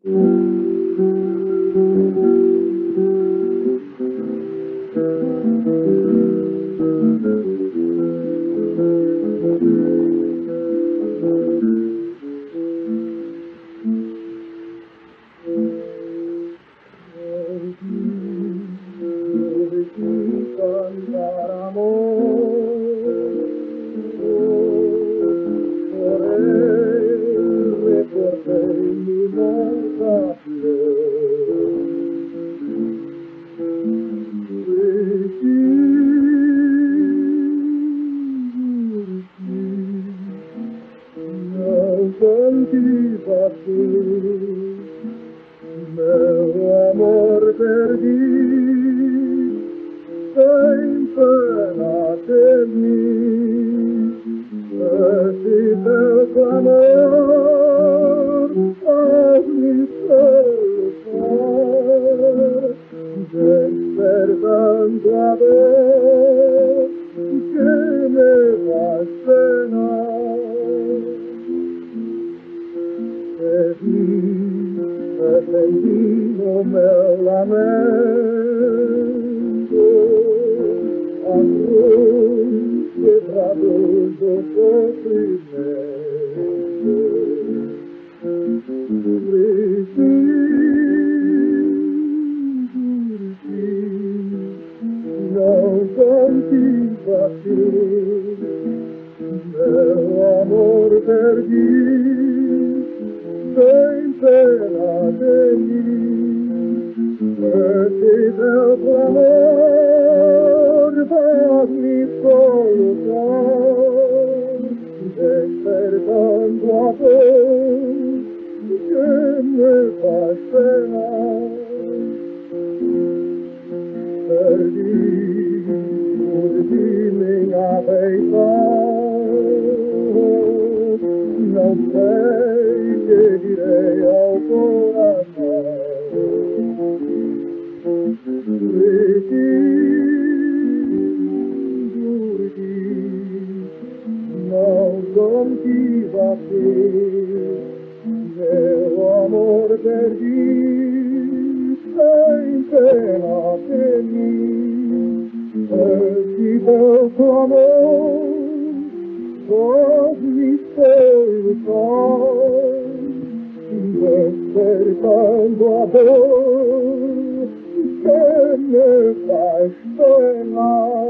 Meu amor perdit, împărate mii, și tău clamor, agnițător, despertando a dor, que me faz penar. Atendi o meu lamento, as luzes quebradas do sofrimento. Não contigo assim, meu amor perdido, sem pena de mim, esse teu clamor faz-me solução, despertando a dor que me faz penar. Perdi por ti minha afeição, não sei que direi ao coração. Não contigo assim, meu amor perdi, sem pena de mim, esse teu clamor faz-me solução, despertando a dor que me faz penar.